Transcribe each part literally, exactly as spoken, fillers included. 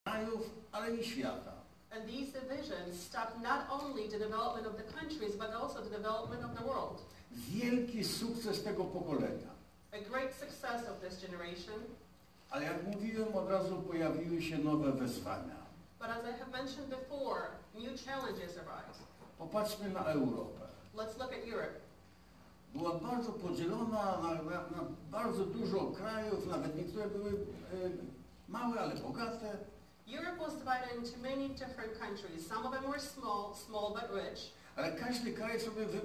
krajów, ale i świata. And these divisions stopped not only the development of the countries, but also the development of the world. Wielki sukces tego pokolenia. A great success of this generation. Ale jak mówiłem, od razu pojawiły się nowe wyzwania. But as I have mentioned before, new challenges arise. Popatrzmy na Europę. Let's look at Europe. Była bardzo podzielona na, na, na bardzo dużo krajów, nawet niektóre były e, małe, ale bogate. Europe was divided into many different countries. Some of them were small, small but rich. Ale każdy kraj sobie wy,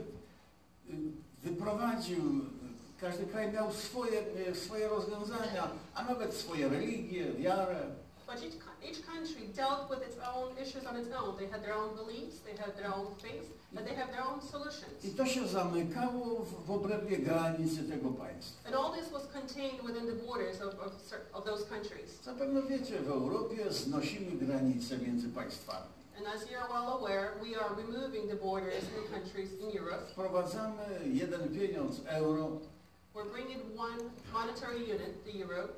wyprowadził, każdy kraj miał swoje, swoje rozwiązania, a nawet swoje religie, wiarę. But each, each country dealt with its own issues on its own. They had their own beliefs, they had their own faiths, and they have their own solutions. I to się zamykało w, w obrębie granicy tego państwa. And all this was contained within the borders of, of, of those countries. Zapewne wiecie, w Europie znosimy granice między państwami. And as you're well aware, we are removing the borders in countries in Europe. Wprowadzamy jeden pieniądz, euro. We're bringing one monetary unit, the euro.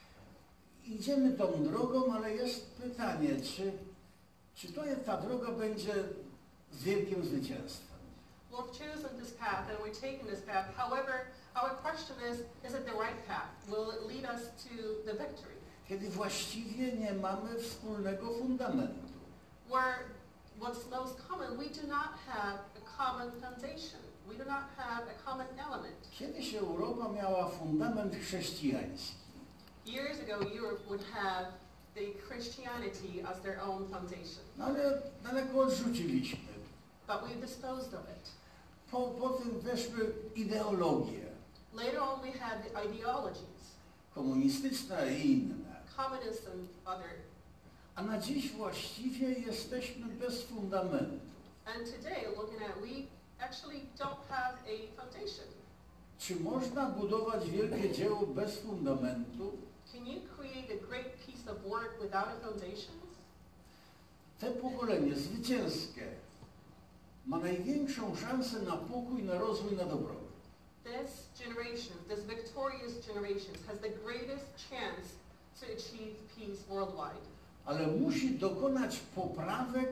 Idziemy tą drogą, ale jest pytanie, czy, czy to jest, ta droga będzie z wielkim zwycięstwem? We've chosen this path and we're taking this path. However, our question is, is it the right path? Will it lead us to the victory? Kiedy właściwie nie mamy wspólnego fundamentu. Where what's most common, we do not have a common foundation. We do not have a common element. Kiedyś Europa miała fundament chrześcijański. Years ago, Europe would have the Christianity as their own foundation. No ale daleko odrzuciliśmy. But we disposed of it. Po, po tym weszły ideologie. Later on, we had the ideologies. Komunistyczne i inne. Communist and other. A na dziś właściwie jesteśmy bez fundamentu. And today, looking at, we actually don't have a foundation. Czy można budować wielkie dzieło bez fundamentu? Can you create a great piece of work without a foundation? Te pokolenie zwycięskie ma największą szansę na pokój, na rozwój, na dobrobyt. This generation, this victorious generation, has the greatest chance to achieve peace worldwide. Ale musi dokonać poprawek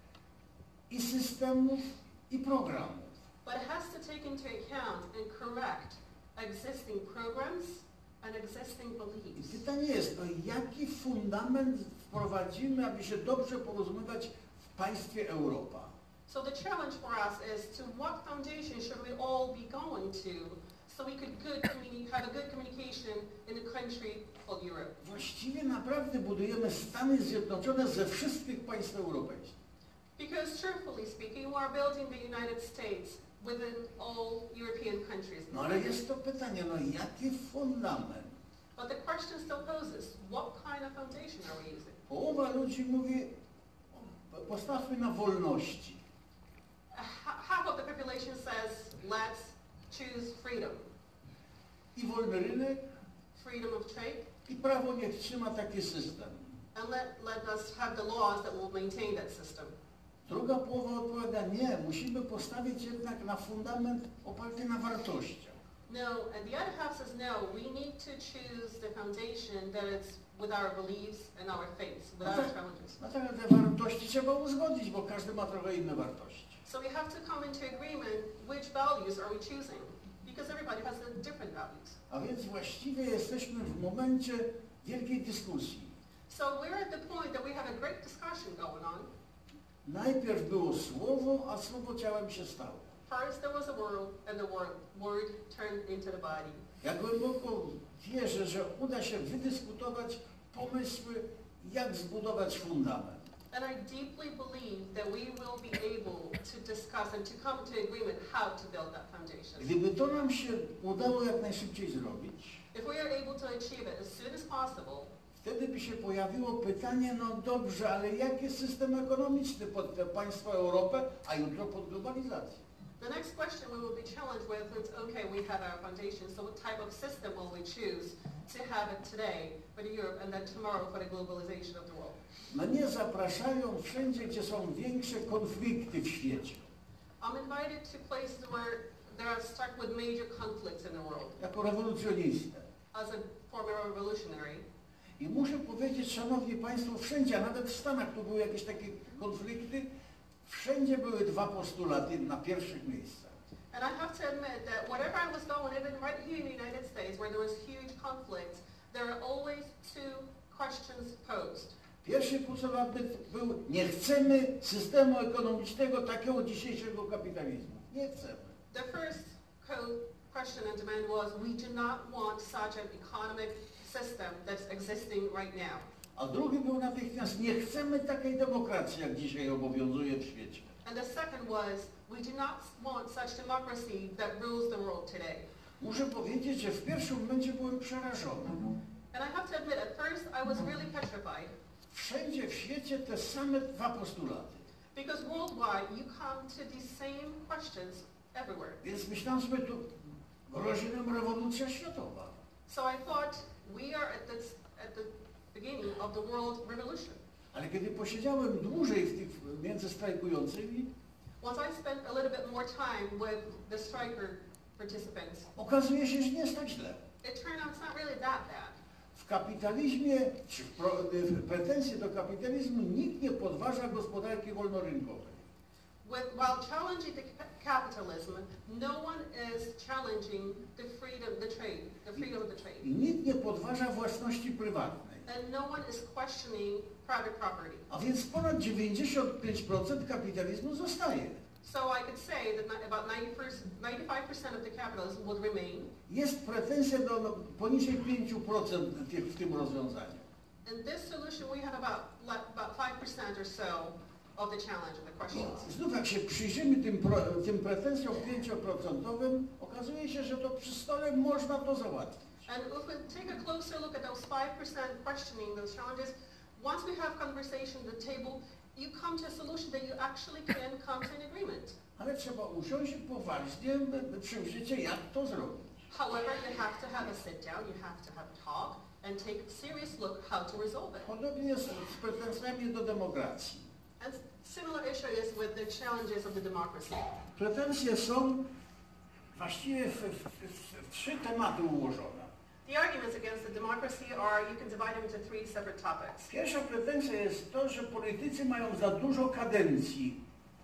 i systemów, i programów. But it has to take into account and correct existing programs and existing I beliefs. pytanie jest, no jaki fundament wprowadzimy, aby się dobrze porozumiewać w państwie Europa? So the challenge for us is to what foundation should we all be going to so we could good have a good communication in the country of Europe. Właściwie naprawdę budujemy Stany Zjednoczone ze wszystkich państw europejskich. Because truthfully speaking, we are building the United States within all European countries. No ale jest to pytanie, no jaki fundament? But the question still poses, what kind of foundation are we using? Połowa ludzi mówi, postawmy na wolności. Half of the population says, let's choose freedom. I wolny rynek, Freedom of trade. i prawo niech trzyma taki system. And let, let us have the laws that will maintain that system. Druga połowa odpowiada, nie, musimy postawić jednak na fundament oparty na wartościach. No, and the other half says, no, we need to choose the foundation that is with our beliefs and our faiths, with our challenges. Dlatego te wartości trzeba uzgodnić, bo każdy ma trochę inne wartości. So we have to come into agreement which values are we choosing, because everybody has a different values. A więc właściwie jesteśmy w momencie wielkiej dyskusji. So we're at the point that we have a great discussion going on. Najpierw było słowo, a słowo ciałem się stało. First there was a word, and the word, word turned into the body. Ja głęboko wierzę, że uda się wydyskutować pomysły, jak zbudować fundament. And I deeply believe that we will be able to discuss and to come to agreement how to build that foundation. Gdyby to nam się udało jak najszybciej zrobić, If we are able to achieve it as soon as possible, wtedy by się pojawiło pytanie, no dobrze, ale jaki system ekonomiczny pod te państwa Europę, a jutro pod globalizację? the next question we will be challenged with is, okay, we have our foundation, so what type of system will we choose to have it today for Europe and then tomorrow for the globalization of the world? No nie zapraszają wszędzie, gdzie są większe konflikty w świecie. I'm invited to places where they are stuck with major conflicts in the world. Jako rewolucjonistę. As a former revolutionary, I muszę powiedzieć, szanowni państwo, wszędzie, a nawet w Stanach tu były jakieś takie konflikty, wszędzie były dwa postulaty na pierwszych miejscach. And I have to admit that wherever I was going, even right here in the United States, where there was huge conflicts, there are always two questions posed. Pierwszy postulat był, nie chcemy systemu ekonomicznego takiego dzisiejszego kapitalizmu. Nie chcemy. The first question and demand was, we do not want such an economic system that's existing right now. A drugi był natychmiast, nie chcemy takiej demokracji, jak dzisiaj obowiązuje w świecie. And the second was, we do not want such democracy that rules the world today. Muszę powiedzieć, że w pierwszym momencie byłem przerażony. And I have to admit, at first I was really petrified. Wszędzie w świecie te same dwa postulaty. Because worldwide you come to these same questions everywhere. Więc myślałem sobie, tu grozi nam rewolucja światowa. So I thought we are at, this, at the beginning of the world revolution. Ale kiedy posiedziałem dłużej w tych między strajkującymi, once I spent a little bit more time with the striker participants, okazuje się, że nie jest tak źle. It turned out it's not really that bad. W kapitalizmie, czy w, pro, w pretensji do kapitalizmu nikt nie podważa gospodarki wolnorynkowej. With, while challenging the capitalism, no one is challenging the freedom, the trade, the freedom of the trade. I nikt nie podważa własności prywatnej. And no one is questioning private property. A więc ponad dziewięćdziesiąt pięć procent kapitalizmu zostaje. So I could say that about ninety-five percent of the capitalism would remain. Jest pretensja do no, poniżej pięć procent w tym rozwiązaniu. In this solution we have about about five percent or so of the challenge of the questions. Znów jak się przyjrzymy tym, pro, tym pretensjom pięć procentowym, okazuje się, że to przy stole można to załatwić. And if we take a closer look at those five percent questioning those challenges, once we have conversation at the table, you come to a solution that you actually can come to an agreement. Ale trzeba usiąść i poważnie przyjrzeć się, jak to zrobić. However, you have to have a sit down, you have to have a talk, and take a serious look how to resolve it. Podobnie jest z pretensjami do demokracji. And similar issue is with the challenges of the democracy. Pretensje są właściwie w, w, w, w trzy tematy ułożone. The arguments against the democracy are, you can divide them into three separate topics. Pierwsza pretensja jest to, że politycy mają za dużo kadencji.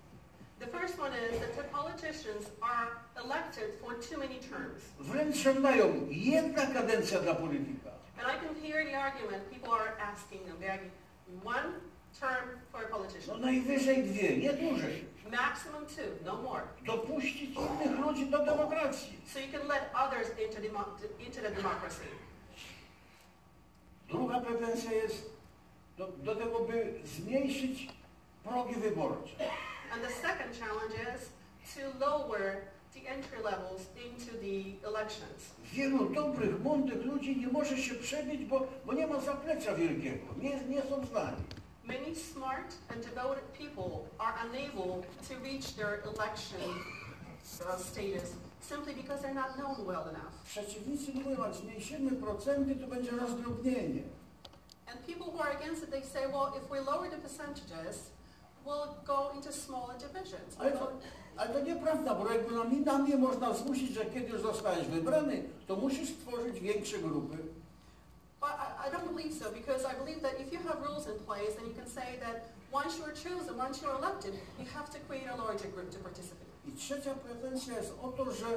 The first one is that the politicians are elected for too many terms. Wręcz żądają jedna kadencja dla polityka. And I can hear the argument, people are asking them, begging, one term for a politician. No najwyżej dwie, nie dłużej. Maximum two, no more. Dopuścić innych ludzi do demokracji. So you can let others into, demo into the democracy. Druga pretensja jest do, do tego, by zmniejszyć progi wyborcze. And the second challenge is to lower the entry levels into the elections. Wielu dobrych, mądrych ludzi nie może się przebić, bo, bo nie ma zaplecza wielkiego. Nie, nie są znani. Many smart and devoted people are unable to reach their election uh, status simply because they're not known well enough. Przeciwnicy mówią, jak zmniejszymy procenty, to będzie rozdrobnienie. And people who are against it, they say, well, if we lower the percentages, we'll go into smaller divisions. Ale to, ale to nieprawda, bo regulaminami można zmusić, że kiedy już zostałeś wybrany, to musisz stworzyć większe grupy. But I, I don't believe so, because I believe that if you have rules in place, then you can say that once you are chosen, once you are elected, you have to create a larger group to participate. I trzecia pretensja jest o to, że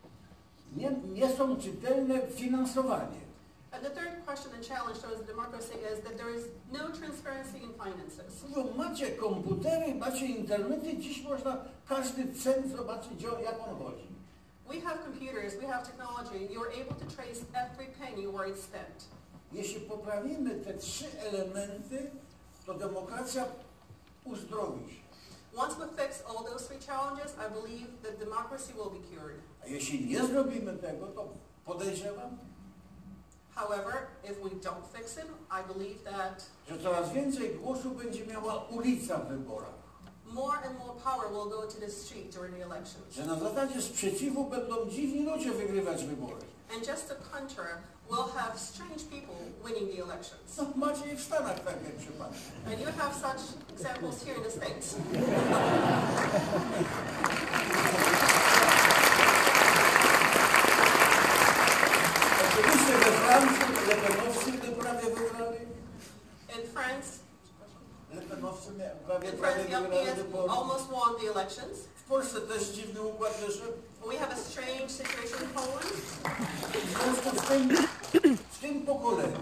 nie, nie są czytelne finansowanie. And the third question and challenge towards democracy is that there is no transparency in finances. Mówią, macie komputery, macie internety, dziś można każdy cent zobaczyć, jak on chodzi. We have computers, we have technology, you are able to trace every penny where it's spent. Jeśli poprawimy te trzy elementy, to demokracja uzdrowi się. Once we fix all those three challenges, I believe that democracy will be cured. A jeśli nie zrobimy tego, to podejrzewam, however, if we don't fix it, I believe that że coraz więcej głosu będzie miała ulica w wyborach. More and more power will go to the street during the elections. Że na zasadzie sprzeciwu będą dziwni ludzie wygrywać wybory. And just to counter, we'll have strange people winning the elections. No, macie i w Stanach takie przypadki. And you have such examples here in the States. Oczywiście we Francji lepenowcy by prawie wygrali. wygrali. In France, Lepenowcy mia- prawie, in prawie France, the wygrali L P S wybory. almost won the elections. W Polsce też dziwny układ wyszedł. We have a strange situation in Poland. W związku z tym, w tym pokoleniu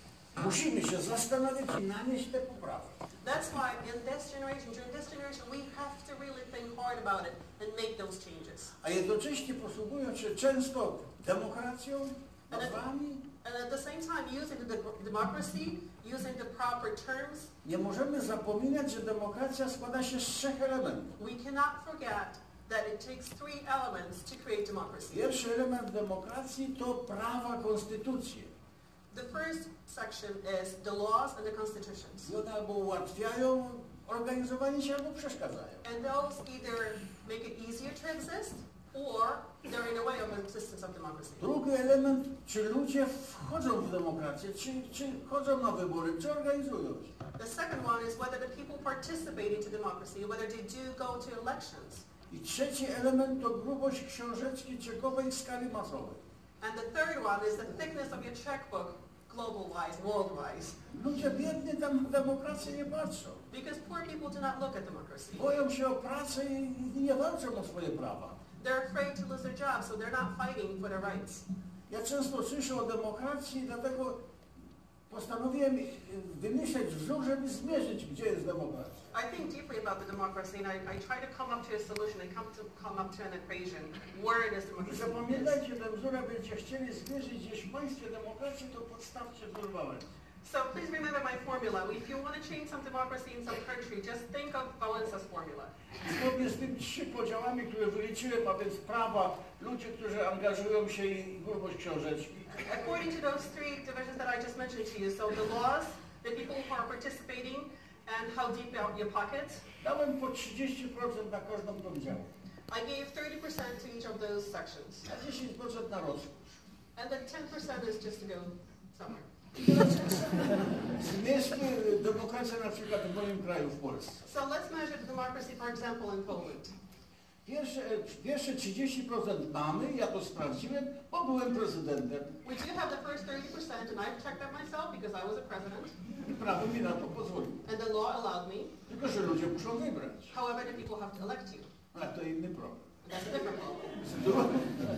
musimy się zastanowić i nanieść te poprawy. That's why in this generation, during this generation, we have to really think hard about it and make those changes. A jednocześnie posługując się często demokracją, nazwami, And at the same time, using the de- democracy, using the proper terms, nie możemy zapominać, że demokracja składa się z trzech elementów. we cannot forget that it takes three elements to create democracy. Pierwszy element demokracji to prawa, konstytucje. The first section is the laws and the constitutions. I one albo ułatwiają organizowanie się, albo przeszkadzają. And those either make it easier to exist, or they're in a way of existence of democracy. Drugi element, czy ludzie wchodzą w demokrację, czy, czy chodzą na wybory, czy organizują się. The second one is whether the people participate into democracy, whether they do go to elections. I trzeci element to grubość książeczki czekowej w skali masowej. And the third one is the thickness of your checkbook, global-wise, world-wise. Ludzie biedni tam w demokrację nie patrzą. Because poor people do not look at democracy. Boją się o pracę i, i nie walczą o swoje prawa. They're afraid to lose their jobs, so they're not fighting for their rights. Ja często słyszę o demokracji, dlatego postanowiłem wymyśleć wzór, żeby zmierzyć, gdzie jest demokracja. I think deeply about the democracy, and I, I try to come up to a solution and come to come up to an equation where it is I democracy. zapamiętajcie ten wzór, a będziecie chcieli zmierzyć gdzieś w państwie demokracji, to podstawcie wzór Wałęsy. So please remember my formula. If you want to change some democracy in some country, just think of Wałęsa's formula. Zgodnie z tymi trzy podziałami, które wyliczyłem, a więc prawa, ludzie, którzy angażują się i grubość książeczki. According to those three divisions that I just mentioned to you, so the laws, the people who are participating, and how deep are your pockets. Dałem po trzydzieści procent na każdą tą działkę. I gave thirty percent to each of those sections. A dziesięć procent na rozkosz. And then ten percent is just to go somewhere. Zmierzmy demokrację na przykład w moim kraju, w Polsce. So let's measure the democracy, for example, in Poland. Pierwsze, pierwsze trzydzieści procent mamy, ja to sprawdziłem, bo byłem prezydentem. We do have the first thirty percent, and I've checked that myself because I was a president, I prawo mi na to pozwoliło. and the law allowed me. Tylko, że ludzie muszą wybrać. However, the people have to elect you. A to inny problem. That's a different problem. Z drugim,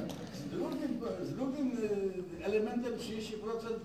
z drugim, z drugim y, elementem trzydzieści procent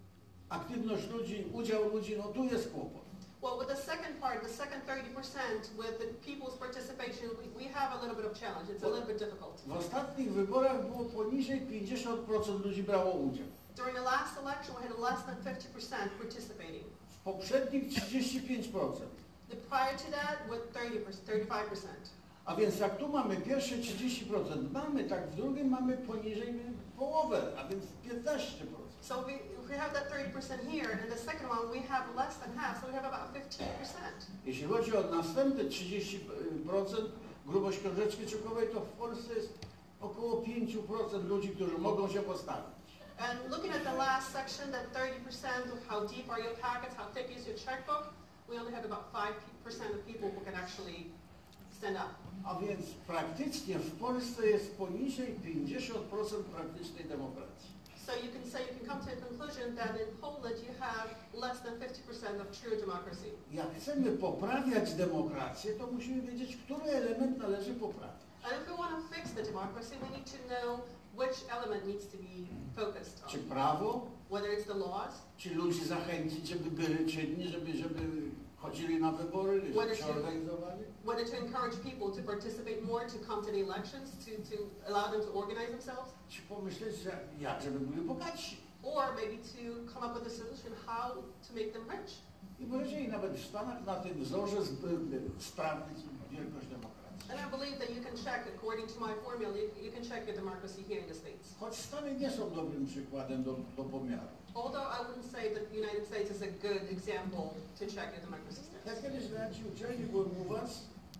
aktywność ludzi, udział ludzi, no tu jest kłopot. Well, with the second part, the second thirty percent, with the people's participation, we, we have a little bit of challenge. It's a little bit difficult. W ostatnich wyborach było poniżej pięćdziesiąt procent ludzi brało udział. During the last election, we had less than fifty percent participating. W poprzednich trzydzieści pięć procent. The prior to that, with thirty percent, thirty-five percent. A więc jak tu mamy pierwsze trzydzieści procent mamy, tak w drugim mamy poniżej połowę, a więc piętnaście procent. So we, if we have that thirty percent here, and the second one, we have less than half, so we have about fifteen percent. Jeśli chodzi o następne trzydzieści procent grubość książeczki czekowej, to w Polsce jest około pięć procent ludzi, którzy mogą się postawić. And looking at the last section, that thirty percent of how deep are your pockets, how thick is your checkbook, we only have about five percent of people who can actually stand up. A więc praktycznie w Polsce jest poniżej pięćdziesiąt procent praktycznej demokracji. So you can say, you can come to a conclusion that in Poland you have less than fifty percent of true democracy. Jak chcemy poprawiać demokrację, to musimy wiedzieć, który element należy poprawić. And if we want to fix the democracy, we need to know which element needs to be focused Czy on. prawo, Whether it's the laws, czy ludzi zachęcić, żeby byli czynni, żeby, żeby chodzili na wybory, żeby się organizowali. whether to encourage people to participate more, to come to the elections, to, to allow them to organize themselves, Czy pomyśleć, że jak, żeby byli bogatsi. or maybe to come up with a solution how to make them rich. I powiedzieli nawet w Stanach na tym wzorze z- by- sprawdzić wielkość demokracji. And I believe that you can check, according to my formula, you, you can check your democracy here in the States. Choć Stany nie są dobrym przykładem do, do pomiaru. Although I wouldn't say that the United States is a good example to check your democracy Ja status. kiedyś na jakiejś uczelni byłem u was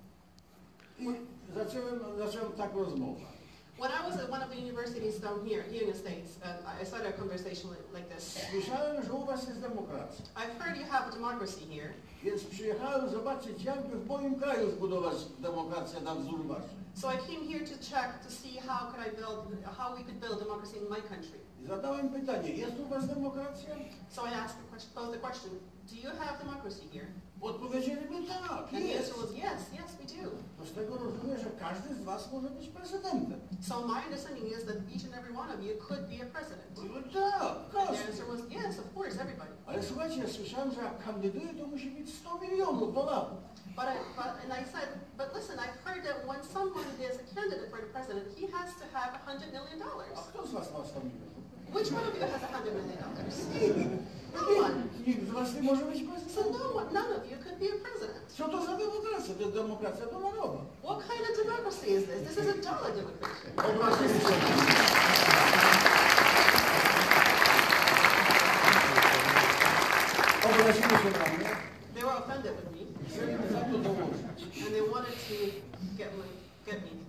i zacząłem, zacząłem tak rozmowę. When I was at one of the universities down here, here in the States, uh, I started a conversation like, like this. Słyszałem, że u was jest demokracja. I've heard you have a democracy here, Więc przyjechałem zobaczyć, jakby w moim kraju zbudować demokrację na wzór waszej. so I came here to check to see how could I build, how we could build democracy in my country. I zadałem pytanie, jest u was demokracja? So I asked the question, posed the question, do you have democracy here? Odpowiedzieli mi tak, And the jest. answer was yes, yes we do. To z tego rozumiem, że każdy z was może być prezydentem. So my understanding is that each and every one of you could be a president. No tak, And the każdy. answer was yes, of course, everybody. Ale słuchajcie, ja słyszałem, że jak kandyduje, to musi mieć sto milionów dolarów. But, I, but and I said, but listen, I've heard that when someone is a candidate for the president, he has to have a hundred million dollars. A kto z was ma sto milionów? Which one of you has a hundred million dollars? No one. Nikt z was nie może być So prezydentem. no one, none of you could be a president. Co to za demokracja? To jest demokracja donarowa. What kind of democracy is this? This is a dollar democracy. Obrazili się. Obrazili się na mnie. They were offended with me, Chcieli mnie za to dołożyć. and they wanted to get me. Get me.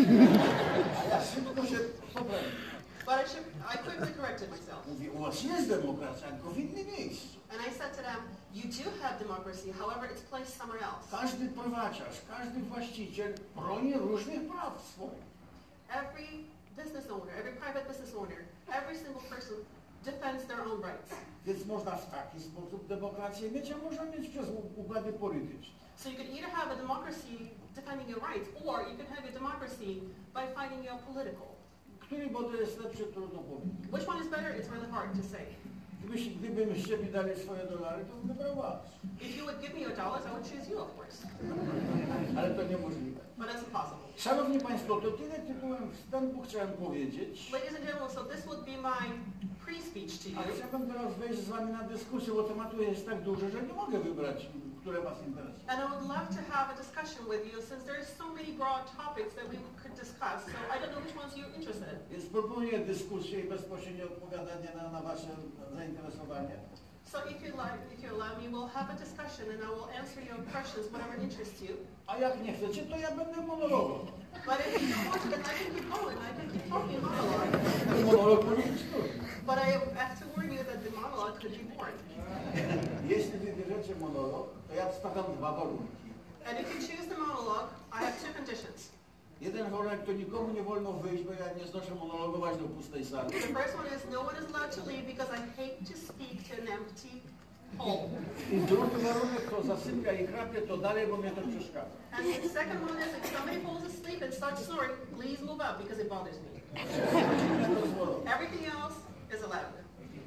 A ja szybko się poprawiłem. But I should, I quickly corrected myself. Mówię, u was jest demokracja, tylko w innym miejscu. And I said to them, you do have democracy, however, it's placed somewhere else. Każdy prowadziarz, każdy właściciel broni różnych praw swoich. Every business owner, every private business owner, every single person defends their own rights. Więc można w taki sposób demokrację mieć, a można mieć przez układy polityczne. So you could either have a democracy defending your rights, or you could have a democracy by fighting your political. Który model jest lepszy, trudno powiedzieć. Which one is better? It's really hard to say. Gdybyś, gdybyście mi dali swoje dolary, to bym wybrał was. If you would give me your dollars, I would choose you, of course. Ale to niemożliwe. But that's impossible. Szanowni Państwo, to tyle tytułem wstępu chciałem powiedzieć. Ladies and gentlemen, so this would be my pre-speech to A you. chciałbym teraz wejść z Wami na dyskusję, bo tematu jest tak dużo, że nie mogę wybrać, które Was interesują. And I would love to have a discussion with you since there are so many broad topics that we could discuss. So I don't know which ones you're interested in. Więc proponuję dyskusję i bezpośrednie odpowiadanie na, na Wasze zainteresowanie. So if you like, if you allow me, we'll have a discussion and I will answer your questions, whatever interests you. A jak nie chcecie, to ja będę monologą. But if you don't want to, then I can keep going. I can keep talking monologue. Monolog może być trudny. But I have to warn you that the monologue could be boring. Jeśli wybierzecie monolog, to ja wstawiam dwa warunki. And if you choose the monologue, I have two conditions. Jeden warunek to nikomu nie wolno wyjść, bo ja nie znoszę monologować do pustej sali. The first one is no one is allowed to leave because I hate to speak to an empty hole. I drugi warunek to zasypia i chrapie, to dalej, bo mnie to przeszkadza. And the second one is if somebody falls asleep and starts snoring, please move up because it bothers me. Everything else is allowed.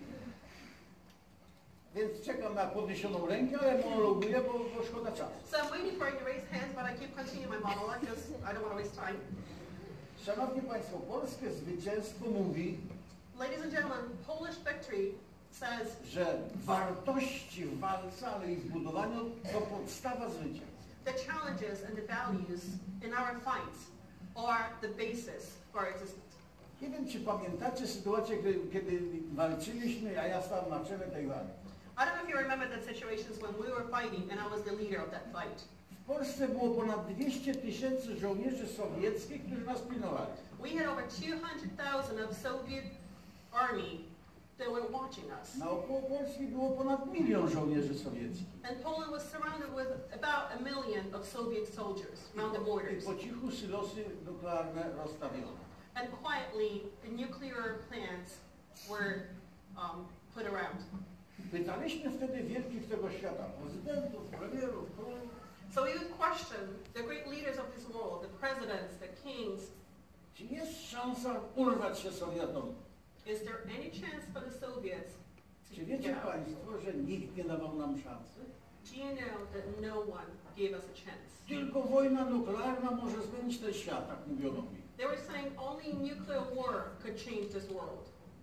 Więc czekam na podniesioną rękę, ale monologuję, bo, bo szkoda czasu. So I'm waiting for you to raise hands, but I keep continuing my monologue because I don't want to waste time. Szanowni Państwo, polskie zwycięstwo mówi, Ladies and gentlemen, Polish victory says że wartości w walce, ale i w budowaniu to podstawa zwycięstwa. the challenges and the values in our fights are the basis for our existence. Nie wiem, czy pamiętacie sytuację, kiedy, kiedy walczyliśmy, a ja stałem na czele tej walki. I don't know if you remember that situations when we were fighting and I was the leader of that fight. W Polsce było ponad dwieście tysięcy żołnierzy sowieckich, którzy nas pilnowali. We had over two hundred thousand of Soviet army that were watching us. Naokoło Polski było ponad milion żołnierzy sowieckich. And Poland was surrounded with about a million of Soviet soldiers around the I borders. po cichu silosy nuklearne rozstawione. And quietly, the nuclear plants were um, put around. Pytaliśmy wtedy wielkich tego świata, prezydentów, premierów, królów, So we would question the great leaders of this world, the presidents, the kings. czy jest szansa urwać się Sowietom? Is there any chance for the Soviets Czy to wiecie get out? Państwo, że nikt nie dawał nam szansy? Do you know that no one gave us a chance? Tylko wojna nuklearna może zmienić ten świat, tak mówiono mi. They were saying only nuclear war could change this world.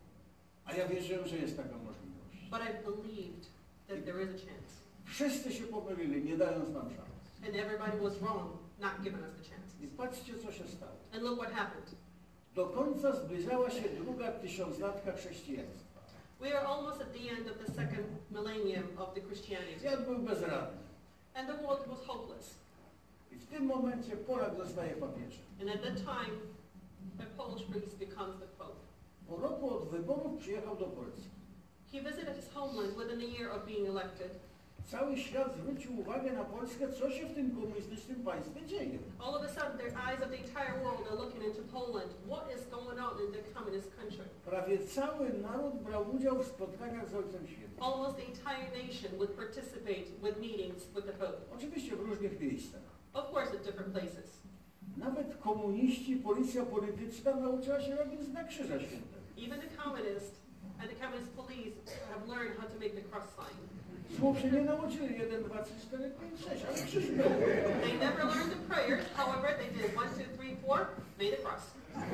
A ja wierzyłem, że jest taka możliwość. But I believed that there is a chance. Wszyscy się pomylili, nie dając nam szans. And everybody was wrong, not giving us the I chance. patrzcie, co się stało. And look what happened. Do końca zbliżała się druga tysiąclatka chrześcijaństwa. We are almost at the end of the second millennium of the Christianity. Świat był bezradny. And the world was hopeless. I w tym momencie Polak zostaje papieżem. And at that time, a Polish priest becomes the Pope. Po roku od wyborów przyjechał do Polski. He visited his homeland within a year of being elected. cały świat zwrócił uwagę na Polskę, co się w tym komunistycznym państwie dzieje. All of a sudden, the eyes of the entire world are looking into Poland. What is going on in the communist country? Prawie cały naród brał udział w spotkaniach z Ojcem Świętym. Almost the entire nation would participate with meetings with the Pope. Oczywiście w różnych miejscach. Of course, at different places. Nawet komuniści, policja polityczna nauczyła się robić znak Krzyża Świętego. Even the communists and the communist police have learned how to make the cross sign. Słów się nie nauczyli, jeden, dwa, trzy, cztery, pięć, sześć, ale krzyż był. They never learned the prayers, however, they did one, two, three, four, made a cross.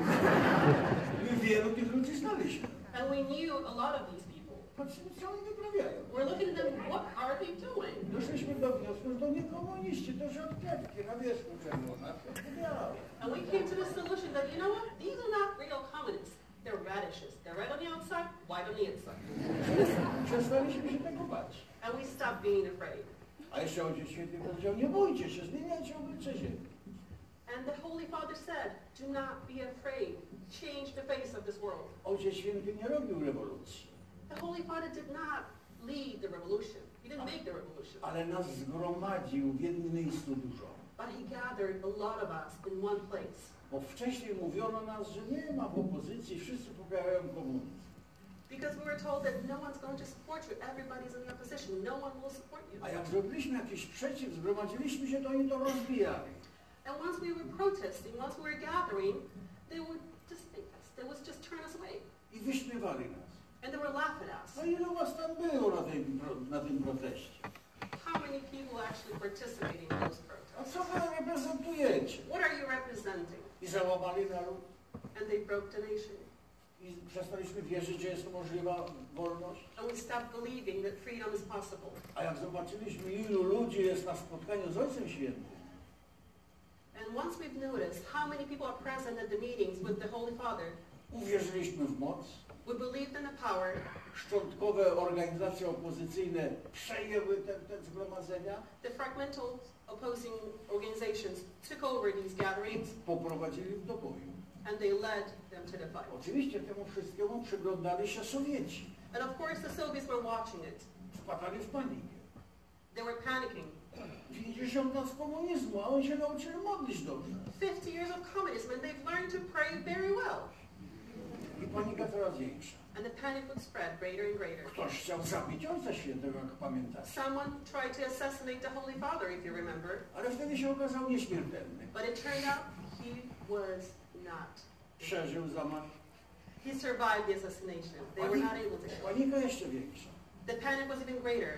My wielu tych ludzi znaliśmy. And we knew a lot of these people. Patrzymy, co oni wyprawiają. We're looking at them, what are they doing? Doszliśmy do wniosku, że to nie komuniści, to żartewki na wierzchu czerwona. And we came to the solution that, you know what, these are not real communists. They're radishes. They're red on the outside, white on the inside. Przestaliśmy się tego bać. And we stopped being afraid. A jeszcze Ojciec Święty powiedział, nie bójcie się, zmieniajcie oblicze ziemi. And the Holy Father said, do not be afraid. Change the face of this world. Ojciec Święty nie robił rewolucji. The Holy Father did not lead the revolution. He didn't make the revolution. Ale nas zgromadził w jednym miejscu dużo. But he gathered a lot of us in one place. Bo wcześniej mówiono nas, że nie ma w opozycji, wszyscy popierają komunizm. Because we were told that no one's going to support you. Everybody's in the opposition. No one will support you. A jak zrobiliśmy jakiś przeciw, zgromadziliśmy się, to oni to rozbijali. And once we were protesting, once we were gathering, they would just take us. They would just turn us away. I wyśmiewali nas. And they would laugh at us. A ilu was tam było na tym, na tym proteście? How many people actually participating in those protests? A co wy reprezentujecie? What are you representing? I załamali naród. And they broke the nation. I przestaliśmy wierzyć, że jest możliwa wolność. And we stopped believing that freedom is possible. A jak zobaczyliśmy, ilu ludzi jest na spotkaniu z Ojcem Świętym, And once we've noticed how many people are present at the meetings with the Holy Father, uwierzyliśmy w moc. we believed in the power. Szczątkowe organizacje opozycyjne przejęły te, te zgromadzenia. The fragmental opposing organizations took over these gatherings Poprowadzili do boju. and they led them to the fight. Oczywiście temu wszystkiemu przyglądali się Sowieci. And of course the Soviets were watching it. Wpadali w panikę. They were panicking. pięćdziesiąt lat komunizmu, a oni się nauczyli modlić dobrze. fifty years of communism and they've learned to pray very well. I panika coraz większa. And the panic would spread greater and greater. Ktoś chciał zabić Ojca Świętego, jak pamiętacie. Someone tried to assassinate the Holy Father, if you remember. Ale wtedy się okazał nieśmiertelny. But it turned out he was not. Przeżył zamach. He survived the assassination. They were not able to kill him. Panika jeszcze większa. The panic was even greater.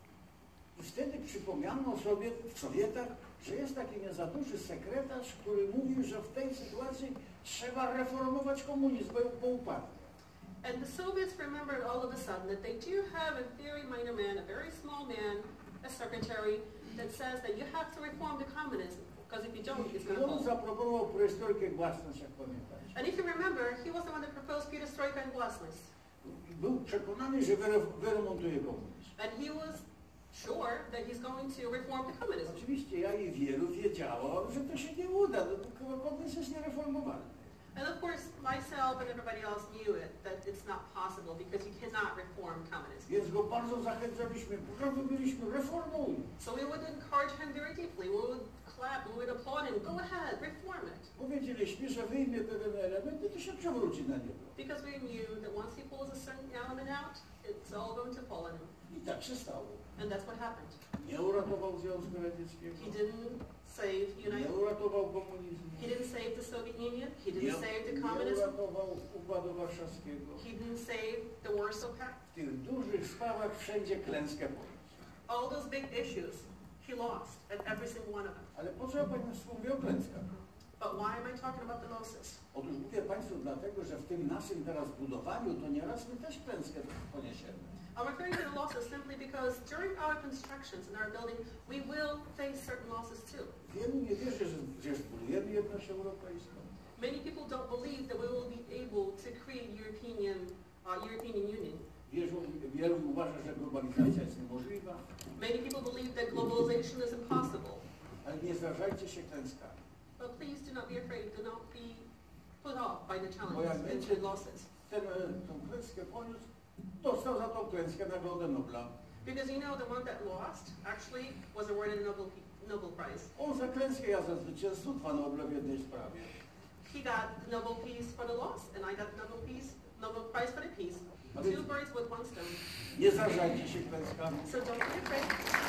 I wtedy przypomniano sobie w Sowietach, że jest taki nie za duży sekretarz, który mówił, że w tej sytuacji trzeba reformować komunizm, bo, bo upadnie. And the Soviets remembered all of a sudden that they do have a very minor man, a very small man, a secretary, that says that you have to reform the communism, because if you don't, it's going I to on fall. zaproponował perestroikę głasność, jak pamiętacie. And if you remember, he was the one that proposed perestroika and glasnost. Był przekonany, że wyre- wyremontuje komunizm. And he was sure that he's going to reform the communism. Oczywiście ja i wielu wiedziało, że to się nie uda, bo komunizm jest niereformowalny. And of course, myself and everybody else knew it, that it's not possible because you cannot reform communism. Więc go bardzo zachęcaliśmy, mówiliśmy, reformuj. So we would encourage him very deeply. We would clap, we would applaud him. Go ahead, reform it. Powiedzieliśmy, że wyjmie pewien element i to się przewróci na niego. Because we knew that once he pulls a certain element out, it's all going to fall on him. I tak się stało. And that's what happened. Nie uratował Związku Radzieckiego. He didn't save Nie United. uratował komunizmu. He didn't save the Soviet Union. He Nie, didn't save the nie communism. uratował Układu Warszawskiego. He didn't save the Warsaw Pact. W tych dużych sprawach wszędzie klęskę poniósł. All those big issues, he lost at every single one of them. Ale po co ja Państwu mówię o klęskach? But why am I talking about the losses? Otóż mówię Państwu dlatego, że w tym naszym teraz budowaniu to nieraz my też klęskę poniesiemy. I'm referring to the losses simply because during our constructions in our building, we will face certain losses too. Wielu nie wierzy, że, że zbudujemy jedność europejską. Many people don't believe that we will be able to create European, uh, European Union. Wierzą, wielu uważa, że globalizacja jest niemożliwa. Many people believe that globalization is impossible. Ale nie zrażajcie się klęskami. But please do not be afraid, do not be put off by the Bo jak challenges and będzie the losses. ten, tą klęskę poniósł, dostał za tą klęskę Nagrodę Nobla. Because you know the one that lost actually was awarded a Nobel, Nobel Prize. On za klęskę, ja za zwycięstwo Nobla w jednej sprawie. He got the Nobel Peace for the loss, and I got the Nobel Peace, Nobel Prize for the peace. Two birds with one stone. Nie zarażajcie się klęskami. So don't be afraid.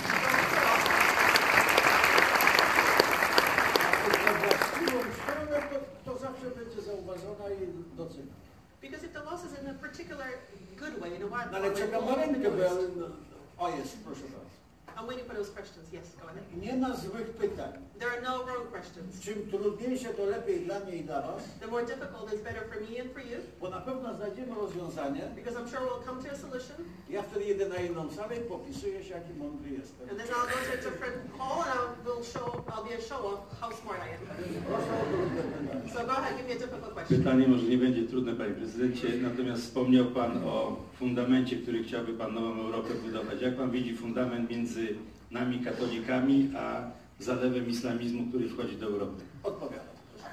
To, to zawsze będzie zauważona i doceniona. Because if the loss is in a particular good way, in a way, No ale czekam na rękę, bo ja... O jest, proszę bardzo. I'm waiting for those questions. Yes, go ahead. Nie ma złych pytań. There are no wrong questions. Czym trudniejsze, to lepiej dla mnie i dla was. The more difficult is better for me and for you. Bo na pewno znajdziemy rozwiązanie. Because I'm sure we'll come to a solution. Ja wtedy jedę na inną salę i popisuję się, jaki mądry jestem. And then I'll go to a different hall and I'll, will show, I'll be a show of how smart I am. Proszę o trudne pytanie. So go ahead, give me a difficult question. Pytanie może nie będzie trudne, panie prezydencie, natomiast wspomniał pan o fundamencie, który chciałby pan nową Europę budować. Jak pan widzi fundament między nami katolikami, a zalewem islamizmu, który wchodzi do Europy? Odpowiadam.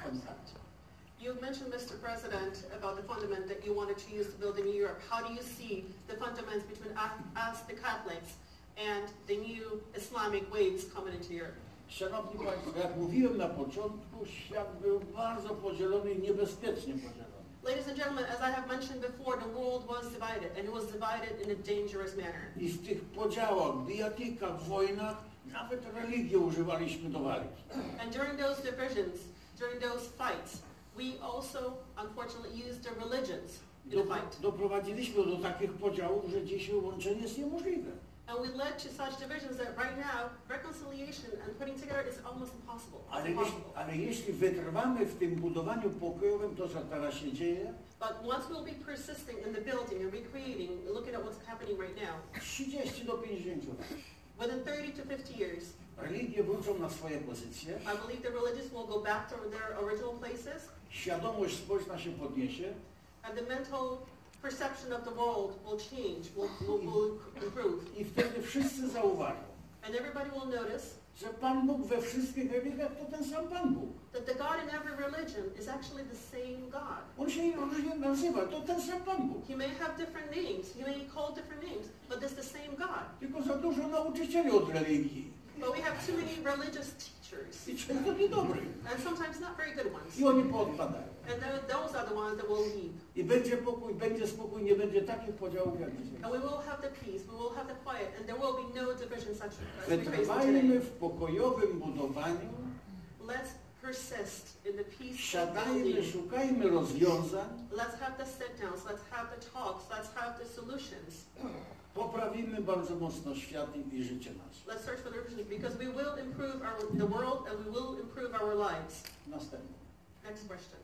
You've mentioned, Mister President, about the fundament that you want to choose to build in Europe. How do you see the fundamentals between us, the Catholics, and the new Islamic waves coming into Europe? Szanowni Państwo, jak mówiłem na początku, świat był bardzo podzielony i niebezpiecznie podzielony. Ladies and gentlemen, as I have mentioned before, the world was divided, and it was divided in a dangerous manner. I w tych podziałach, bijatykach, wojnach, nawet religię używaliśmy do walki. And during those divisions, during those fights, we also, unfortunately, used the religions in the fight. Doprowadziliśmy do takich podziałów, że dzisiaj łączenie jest niemożliwe. And we led to such divisions that right now, reconciliation and putting together is almost impossible. Ale jeśli, ale jeśli wytrwamy w tym budowaniu pokojowym, to co teraz się dzieje, but once we'll be persisting in the building and recreating, looking at what's happening right now, trzydzieści do pięćdziesięciu lat, within thirty to fifty years, religie wrócą na swoje pozycje, I believe the religions will go back to their original places, świadomość społeczna się podniesie, and the mental perception of the world will change, will, will, will improve. I wtedy wszyscy zauważą, And everybody will notice że Pan Bóg we wszystkich religiach to ten sam Pan Bóg. that the God in every religion is actually the same God. On się różnie nazywa, to ten sam Pan Bóg. He may have different names, he may call different names, but it's the same God. Tylko za dużo nauczycieli od religii. But we have too many religious teachers, I często niedobrych. and sometimes not very good ones. I oni poodpadają. And th those are the ones that will leave. I będzie pokój, będzie spokój, nie będzie takich podziałów jak dzisiaj. And we will have the peace, we will have the quiet, and there will be no division such as we face Wytrwajmy today. w pokojowym budowaniu, Let's persist in the peace siadajmy, building. szukajmy rozwiązań, Let's have the sit-downs, let's have the talks, let's have the solutions. poprawimy bardzo mocno świat i- i życie nasze. Let's search for the solutions, because we will improve our, the world and we will improve our lives. Następny. Next question.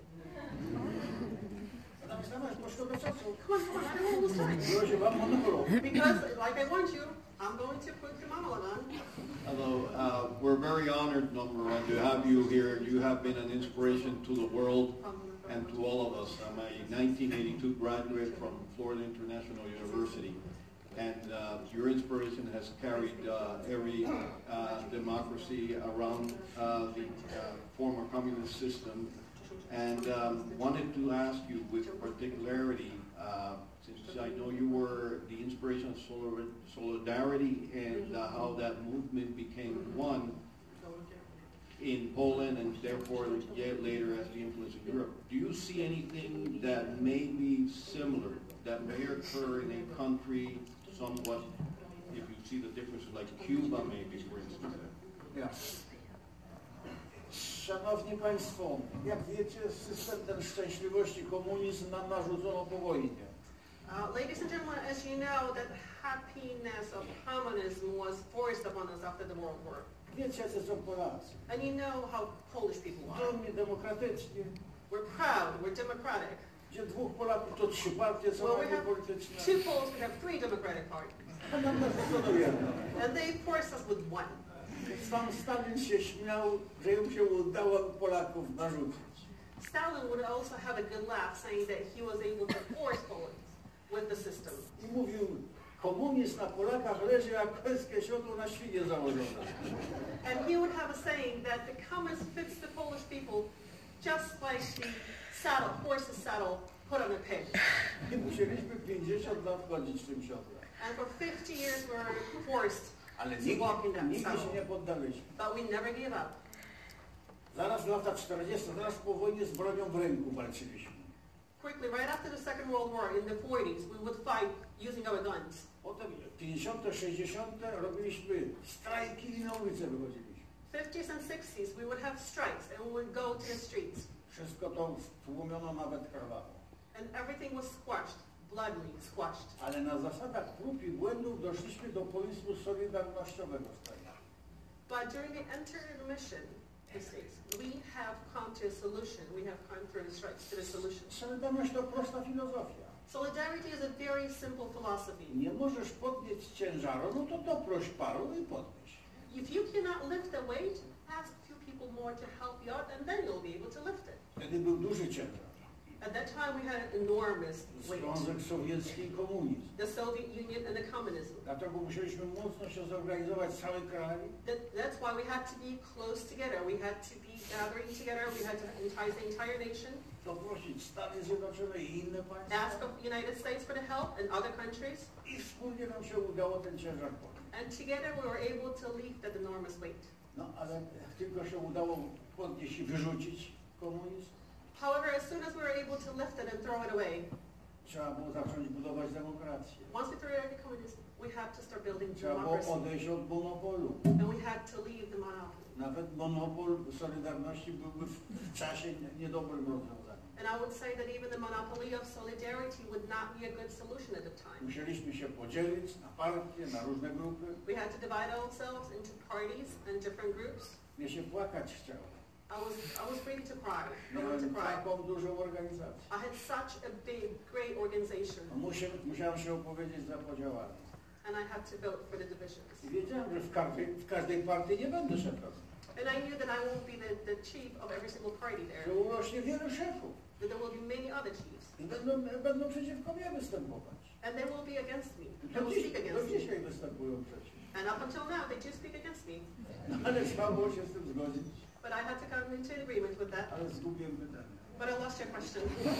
Adam, wstawać, poszło do czasu. Come on, come on, I don't want to lose time. Grozie wam monolog. Because, like I warned you, I'm going to put the monologue on. Hello, uh, we're very honored, number one, to have you here. You have been an inspiration to the world and to all of us. I'm a nineteen eighty-two graduate from Florida International University, and uh, your inspiration has carried uh, every uh, democracy around uh, the uh, former communist system. And um, wanted to ask you with particularity, uh, since I know you were the inspiration of solidar solidarity and uh, how that movement became one in Poland and therefore yet later as the influence in Europe. Do you see anything that may be similar, that may occur in a country somewhat, if you see the differences like Cuba maybe, for instance? Ja. Szanowni Państwo, jak wiecie, system ten szczęśliwości, komunizm nam narzucono po wojnie. Uh, ladies and gentlemen, as you know, that happiness of communism was forced upon us after the World War. Wiecie, jacy są Polacy. And you know how Polish people are. Dumni, demokratyczni. We're proud, we're democratic. Gdzie dwóch Polaków to trzy partie są Well, we have polityczne. two Poles, we have three Democratic parties. A nam narzucono jedno. And they forced us with one. Sam Stalin się śmiał, że im się udało Polaków narzucić. Stalin would also have a good laugh saying that he was able to force Poland with the system. I mówił, komunizm na Polakach leży jak polskie siodło na świnie założone. And he would have a saying that the communist fits the Polish people just like the saddle, horse's saddle put on a pig. I musieliśmy pięćdziesiąt lat chodzić w tym siodle. And for fifty years we were forced Ale to nigdy, walk in that nigdy się sorrow. nie poddaliśmy. But we never gave up. Zaraz lata czterdzieste, zaraz po wojnie z bronią w ręku walczyliśmy. Quickly, right after the Second World War, in the forties, we would fight using our guns. Potem pięćdziesiąte, sześćdziesiąte robiliśmy strajki i na ulicę wychodziliśmy. fifties and sixties, we would have strikes and we would go to the streets. Wszystko to stłumiono nawet krwawo. And everything was squashed, bloodily squashed. Ale na zasadach prób i błędów doszliśmy do pomysłu solidarnościowego strajku. But during the intermission, he says, we have come to a solution. We have come through the strikes to the solution. Solidarność to prosta filozofia. Solidarity is a very simple philosophy. Nie możesz podnieść ciężaru, no to doproś paru i podnieś. If you cannot lift the weight, ask few people more to help you out, and then you'll be able to lift it. Wtedy był duży ciężar. At that time, we had an enormous weight. Związek Sowiecki i komunizm. The Soviet Union and the communism. Dlatego musieliśmy mocno się zorganizować cały kraj. That, that's why we had to be close together. We had to be gathering together. We had to entice the entire nation. Doprosić Stany Zjednoczone i inne Ask państwa. the United States for the help and other countries. I wspólnie nam się udało ten ciężar podnieść. And together we were able to lift that enormous weight. No ale jak tylko się udało podnieść i wyrzucić komunizm, However, as soon as we were able to lift it and throw it away, trzeba było zacząć budować demokrację. once we threw away the communism, we had to start building Trzeba było democracy. odejść od monopolu. And we had to leave the monopoly. Nawet monopol Solidarności byłby w, w czasie niedobrym rozwiązaniem. And I would say that even the monopoly of solidarity would not be a good solution at the time. Musieliśmy się podzielić na partie, na różne grupy. We had to divide ourselves into parties and different groups. Mnie się płakać chciało. I was, I was ready to cry. I wanted Miałem to cry. taką dużą organizację. I had such a big, great organization, Musi, musiałem się opowiedzieć za podziałami. and I had to vote for the divisions. I wiedziałem, że w każdej, w każdej partii nie będę szefem. And I knew that I won't be the, the chief of every single party Że there, urośnie wielu szefów. that there will be many other chiefs, I będą, będą przeciwko mnie występować. and they will be against me. I They do, will dziś, speak do against me. dzisiaj występują przeciw. And up until now, they do speak against me. No, ale trzeba było się z tym zgodzić. But I had to come into agreement with that. Ale zgubiłem pytanie. But I lost your question.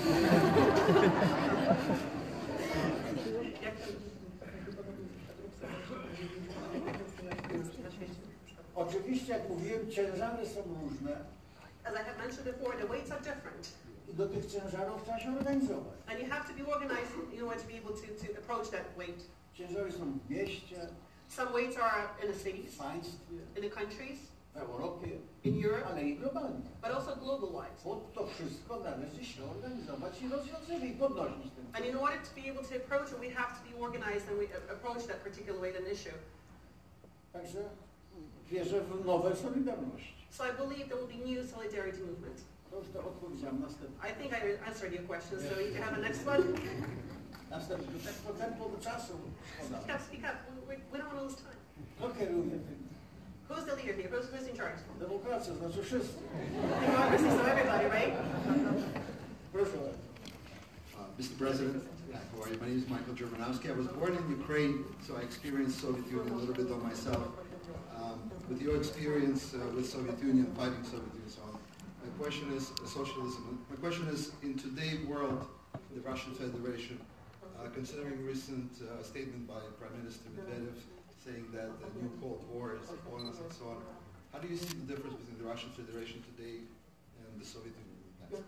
Oczywiście, jak mówiłem, ciężary są różne As I have mentioned before, the weights are different. i do tych ciężarów trzeba się organizować. And you have to be organized in order to be able to, to approach that weight. Ciężary są w mieście, Some weights are in the w cities, państwie, in the countries, w Europie, in Europe, ale i globalnie. but also global-wise. Pod to wszystko należy się organizować i rozwiązywać i podnosić ten And in order to be able to approach it, we have to be organized and we a- approach that particular weight and issue. Także wierzę w nowe Solidarności. So I believe there will be new solidarity movement. To już to odpowiedziałem następny. I think I answered your question, so you can have a next one. Następny, tak po tempo czasu. Speak up, speak up. We, we, we don't want to lose time. Kto kieruje tym? Who's the leader here? Who's, who's in charge? Demokracja, znaczy wszyscy. Democracy, so everybody, right? Proszę bardzo. Uh, Mister President, how are you? My name is Michael Germanowski. I was born in Ukraine, so I experienced Soviet Union a little bit on myself. Um, with your experience uh, with Soviet Union, fighting Soviet Union, so on, my question is uh, socialism. My question is, in today's world, the Russian Federation, uh, considering recent uh, statement by Prime Minister Medvedev saying that the new Cold War is upon us and so on, how do you see the difference between the Russian Federation today and the Soviet Union? Thanks.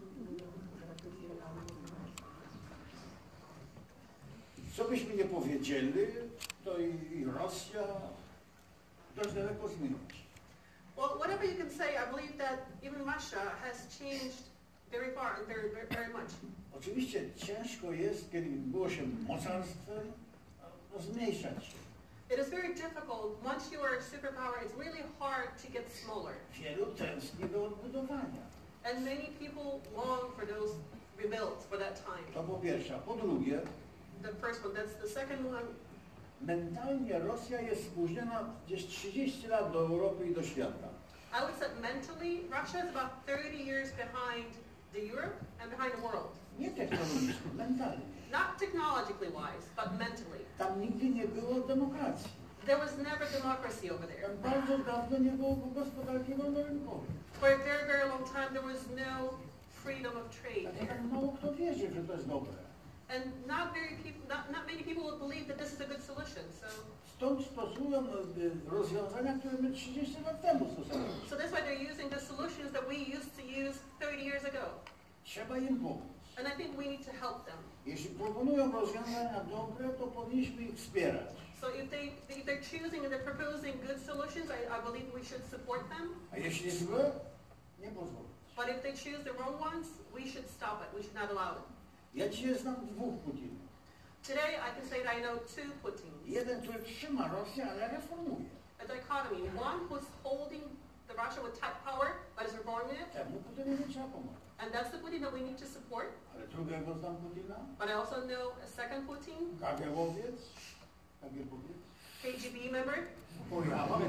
Co byśmy nie powiedzieli, to i, i Rosja dość daleko zmienić. Well, whatever you can say, I believe that even Russia has changed very far and very, very, very much. Oczywiście ciężko jest, kiedy było się mocarstwem, no, zmniejszać się. It is very difficult. Once you are a superpower, it's really hard to get smaller. Wielu tęskni do odbudowania. And many people long for those rebuilds for that time. To po pierwsze. A po drugie, The first one, that's the second one. mentalnie Rosja jest spóźniona gdzieś trzydzieści lat do Europy i do świata. I would say mentally, Russia is about thirty years behind the Europe and behind the world. Nie technologicznie, mentalnie. Not technologically wise, but mentally. Tam nigdy nie było demokracji. There was never democracy over there. Tam bardzo dawno nie było gospodarki wolnorynkowej. For a very, very long time, there was no freedom of trade Dlatego there. tam mało kto wierzy, że to jest dobre. And not very people, not, not many people will believe that this is a good solution. So, Stąd stosują e, rozwiązania, które my trzydzieści lat temu stosowaliśmy. so that's why they're using the solutions that we used to use thirty years ago. Trzeba im pomóc. And I think we need to help them. Jeśli proponują rozwiązania dobre, to powinniśmy ich wspierać. So if, they, if they're choosing and they're proposing good solutions, I, I believe we should support them. A jeśli złe, nie pozwolić. But if they choose the wrong ones, we should stop it. We should not allow it. Ja dzisiaj znam dwóch Putinów. Today, I can say that I know two Putins. Jeden, który trzyma Rosję, ale reformuje. A dichotomy. One who's holding the Russia with tight power, but is reforming it. Temu Putinowi trzeba pomagać. And that's the Putin that we need to support. Ale drugiego znam Putina, But I also know a second Putin, Kagiełowiec, Kagiełowiec. K G B member. Pojawam,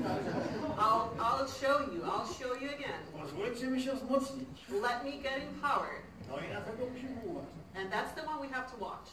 I'll, I'll show you. I'll show you again. pozwólcie mi się wzmocnić. Let me get empowered. No i na tego musimy uważać. And that's the one we have to watch.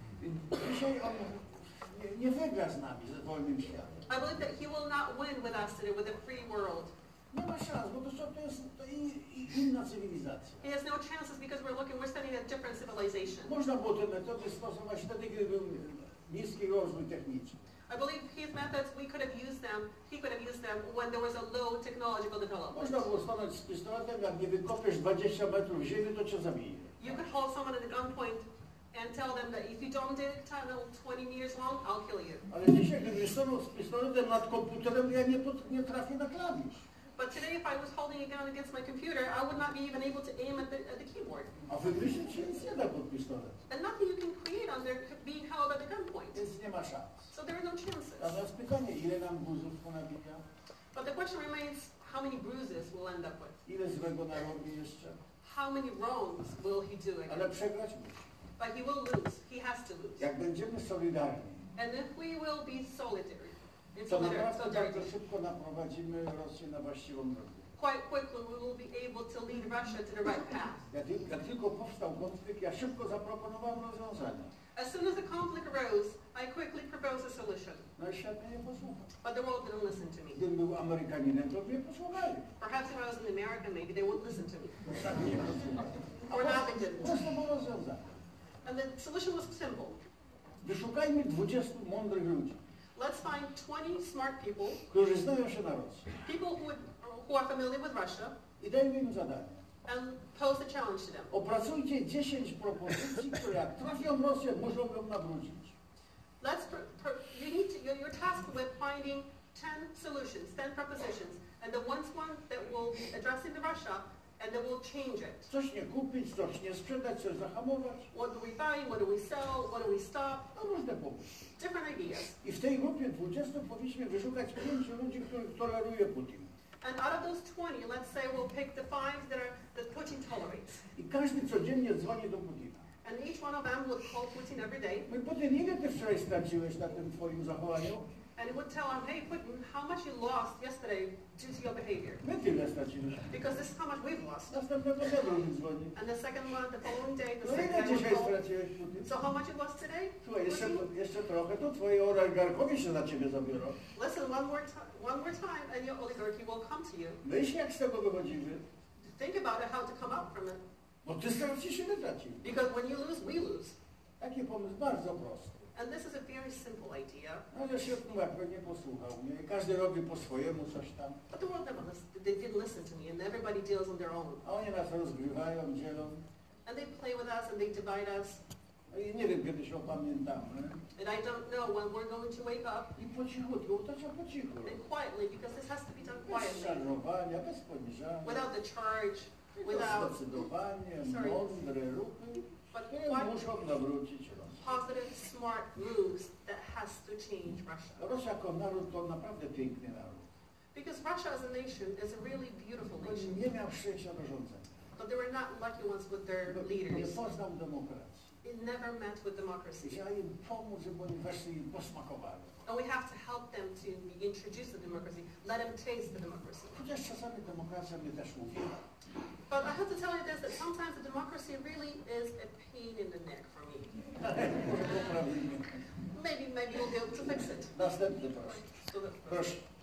Dzisiaj on nie, nie wygra z nami, ze wolnym światem. I believe that he will not win with us today, with a free world. Nie ma szans, bo to, to jest to i, i inna cywilizacja. He has no chances because we're looking, we're studying a different civilization. Można było te metody stosować wtedy, kiedy był niski rozwój techniczny. I believe his methods, we could have used them, he could have used them when there was a low technological development. Można było stanąć z pistoletem, jak nie wykopiesz dwadzieścia metrów ziemi, to cię zabije. You could hold someone at a gunpoint and tell them that if you don't dig a tunnel twenty meters long, I'll kill you. Ale dzisiaj, gdyby stanął z pistoletem nad komputerem, ja nie, pot, nie trafię na klawisz. But today, if I was holding a gun against my computer, I would not be even able to aim at the, at the keyboard. A wymyślić się nic nie da pod pistolet. And nothing you can create under being held at a gunpoint. Więc nie ma szans. So there are no chances. A teraz pytanie, ile nam guzów ponabija? But the question remains, how many bruises we'll end up with? Ile złego narobi jeszcze? How many wrongs will he do again? Ale przegrać musi. But he will lose. He has to lose. Jak będziemy solidarni, And if we will be solitary, in to solidar- naprawdę solidarity, bardzo szybko naprowadzimy Rosję na właściwą drogę. quite quickly we will be able to lead Russia to the right path. Jak, jak tylko powstał konflikt, ja szybko zaproponowałem rozwiązania. As soon as the conflict arose, I quickly proposed a solution. No i świat mnie nie posłuchał. But the world didn't listen to me. Gdybym był Amerykaninem, to mnie posłuchali. Perhaps if I was an American, maybe they would listen to me. Tak mnie nie posłuchali. Or not, they didn't. Prosto było rozwiązanie. And the solution was simple. Wyszukajmy dwudziestu mądrych ludzi, Let's find twenty smart people, którzy znają się na Rosji. people who, would, who are familiar with Russia, I dajmy im zadanie. and pose a challenge to them. Opracujcie dziesięć propozycji, które jak trafią w Rosję, muszą ją nawrócić. Let's, pr pr you need to, you're, you're tasked with finding ten solutions, ten propositions, and the one's one that will be addressing the Russia, and that will change it. Coś nie kupić, coś nie sprzedać, coś zahamować. What do we buy? What do we sell? What do we stop? No różne pomysły. Different ideas. I w tej grupie dwudziestu powinniśmy wyszukać pięciu ludzi, których toleruje Putin. And out of those twenty, let's say we'll pick the five that are that Putin tolerates. I każdy codziennie dzwoni do Putina. And each one of them would call Putin every day, Mój Putin, ile ty wczoraj straciłeś na tym twoim zachowaniu? and it would tell him, hey Putin, how much you lost yesterday due to your behavior? My tyle straciliśmy. Because this is how much we've lost. Następnego dnia drugi dzwoni. And the second one, the following day, the No second ile guy would dzisiaj call. straciłeś, Putin? So how much you lost today? Słuchaj, jeszcze, Putin? jeszcze trochę, to twoi oligarchowie się za ciebie zabiorą. Listen, one more time, one more time, and your oligarchy will come to you. Myśl, jak z tego wychodzimy. Think about it, how to come out from it. Bo ty stracisz i my tracimy. Because when you lose, we lose. Taki pomysł bardzo prosty. And this is a very simple idea. Ale świat jakby nie posłuchał mnie. Każdy robi po swojemu coś tam. But the world never listened. They didn't listen to me, and everybody deals on their own. A oni nas rozgrywają, dzielą. And they play with us, and they divide us. No i nie wiem, kiedy się opamiętamy. And I don't know when we're going to wake up. I po cichutku, to trzeba po cichu. And quietly, because this has to be done Bez quietly. szarżowania, bez poniżania. Without the charge, Tylko without zdecydowanie, Sorry. mądre ruchy, but które what muszą nawrócić Rosję. positive, smart moves that has to change Russia. Rosja jako naród to naprawdę piękny naród. Because Russia as a nation is a really beautiful Tylko nation. nie miał szczęścia do rządzenia. But they were not lucky ones with their Nie leaders. poznał demokracji. It never met with democracy. Trzeba im pomóc, żeby oni weszli i posmakowali. And we have to help them to be introduced to democracy. Let them taste the democracy. Chociaż czasami demokracja mnie też uwiera. But I have to tell you this, that sometimes the democracy really is a pain in the neck for me. Może poprawimy. Maybe, maybe we'll be able to fix it. Następny proszę. So the- Proszę.